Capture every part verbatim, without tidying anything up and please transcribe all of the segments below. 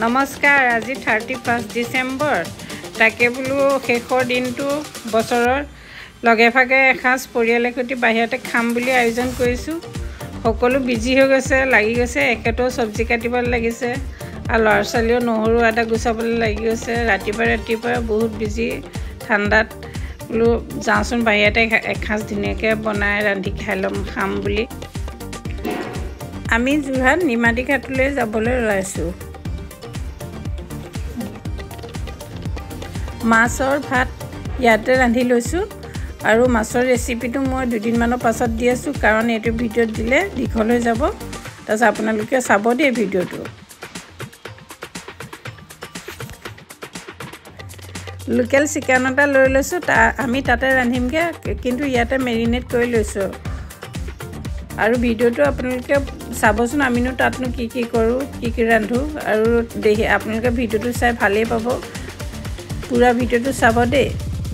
নমস্কাৰ আজি thirty first December তাকে বোলো শেষৰ দিনটো বছৰৰ লগে ভাগে এসাঁজ পৰিয়ালৰ সৈতে বাহিৰতে খাম বুলি আয়োজন কৰিছোঁ সকলো বিজি হৈ গৈছে লাগি গৈছে একেটো সবজি কাটিবলৈ লাগিছে আৰু ল'ৰা ছোৱালীও নহৰু আদা গুচাবলৈ লাগি গৈছে ৰাতিপুৱা ৰাতিপুৱা বহুত বিজি ঠাণ্ডাত বোলো যাওঁচোন বাহিৰতে এসাঁজ ধুনীয়াকৈ বনাই ৰান্ধি খাই ল'ম খাম বুলি আমি যোৰহাট নিমাতী ঘাটলৈ যাবলৈ ওলাইছোঁ মাছৰ ভাত ইয়াতে ৰান্ধি লৈছোঁ আৰু মাছৰ ৰেচিপিটো মই দুদিনমানৰ পাছত দি আছোঁ কাৰণ এইটো ভিডিঅ'ত দিলে দীঘল হৈ যাব তাৰপিছত আপোনালোকে চাব দেই ভিডিঅ'টো লোকেল চিকেন এটা লৈ লৈছোঁ তা আমি তাতে ৰান্ধিমগৈ কিন্তু ইয়াতে মেৰিনেট কৰি লৈছোঁ আৰু ভিডিঅ'টো আপোনালোকে চাবচোন আমিনো তাতনো কি কি কৰোঁ কি কি ৰান্ধোঁ আৰু দেখি আপোনালোকে ভিডিঅ'টো চাই ভালেই পাব পুৰা ভিডিঅ'টো চাব দেই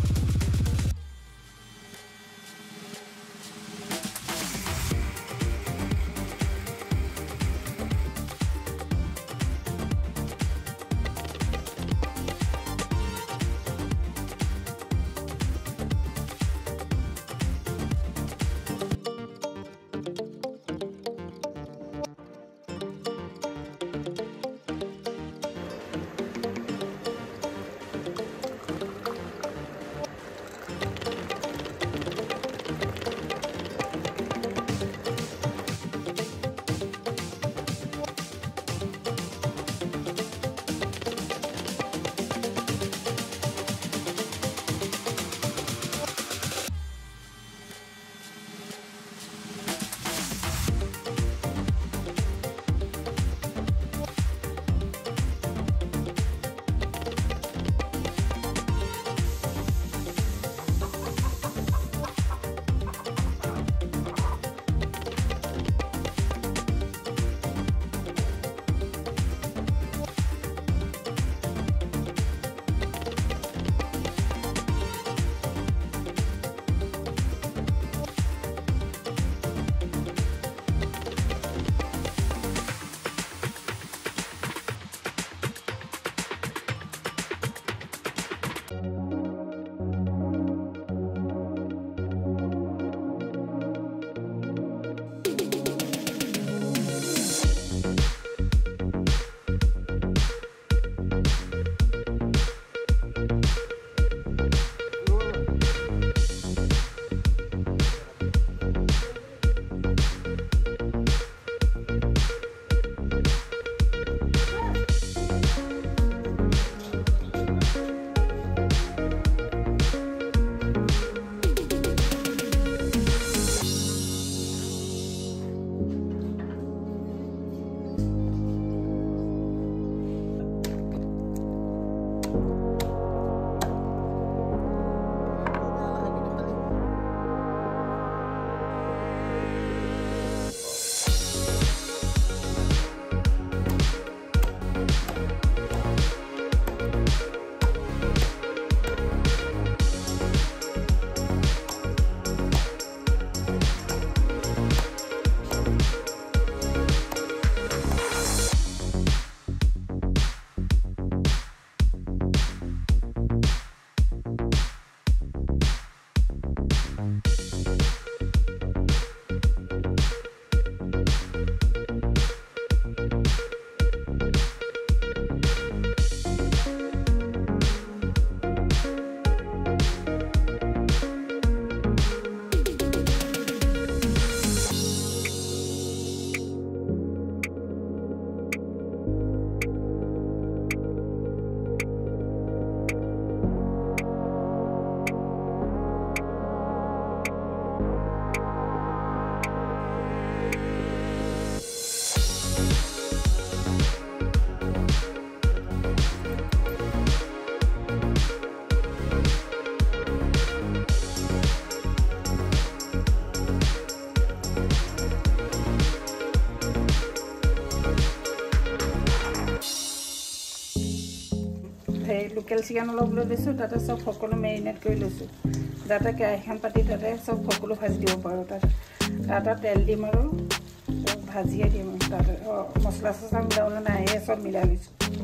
লোকেল চিকেন অলপ লৈ লৈছোঁ তাতে চব সকলো মেৰিনেট কৰি লৈছোঁ যাতে কেৰাহীখন পাতি তাতে চব সকলো ভাজি দিব পাৰোঁ তাত তাতে তেল দিম আৰু চব ভাজিয়ে দিম তাতে মছলা চছলা মিলাবলৈ নাই চব মিলাই লৈছোঁ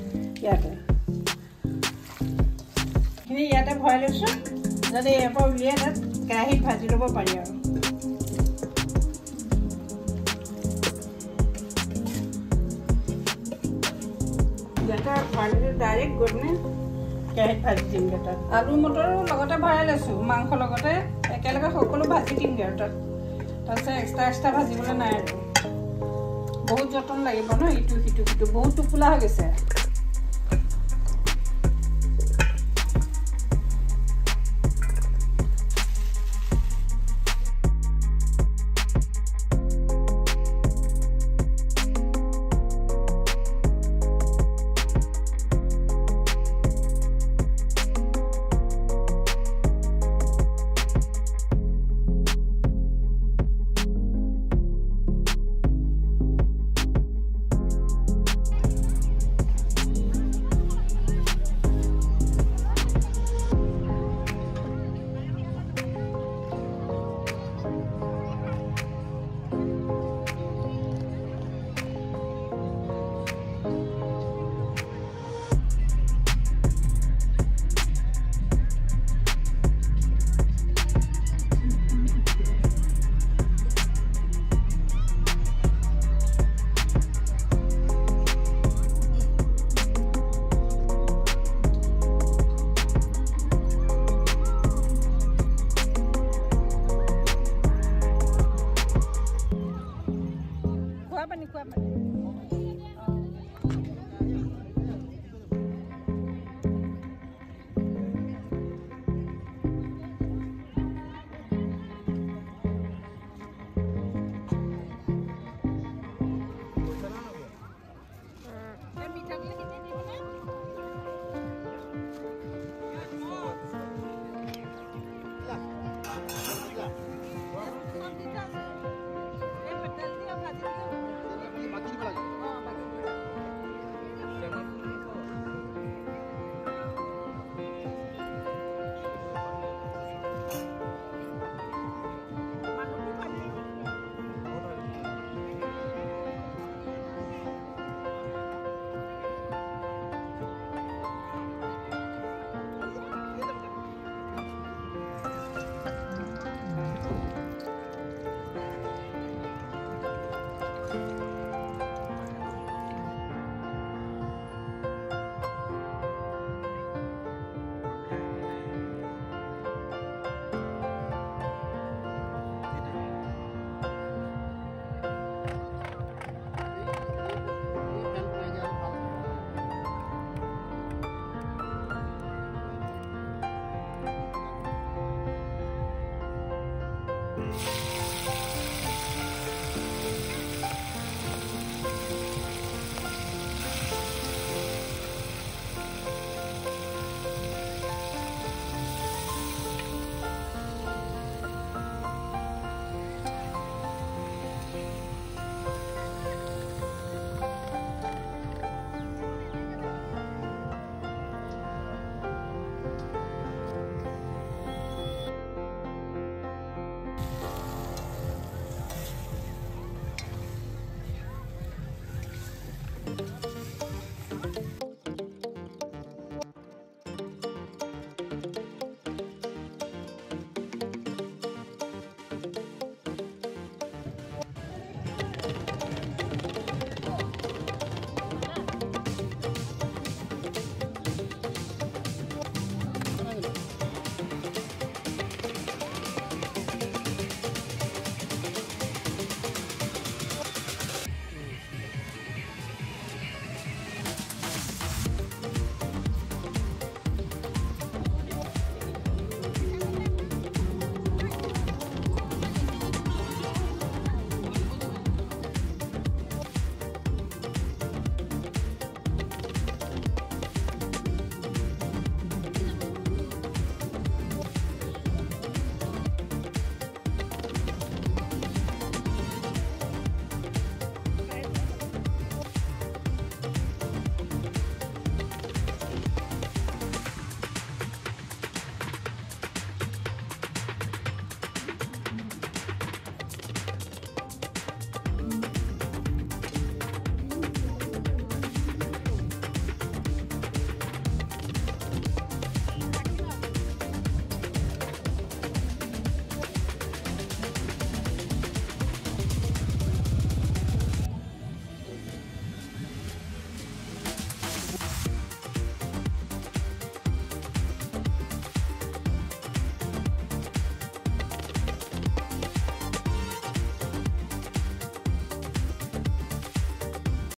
ইয়াতে খিনি ইয়াতে ভৰাই লৈছোঁ যাতে ইয়াৰ পৰা উলিয়াই তাত কেৰাহীত ভাজি ল'ব পাৰি আৰু ইয়াতে ভাজিটো ডাইৰেক্ট গৈ পিনে কেৰাহীত ভাজি দিমগৈ তাত আলু মটৰো লগতে ভৰাই লৈছোঁ মাংস লগতে একেলগে সকলো ভাজি দিমগৈ আৰু তাত তাৰপিছত এক্সট্ৰা এক্সট্ৰা ভাজিবলৈ নাই আৰু বহুত যতন লাগিব ন ইটো সিটো সিটো বহুত টোপোলা হৈ গৈছে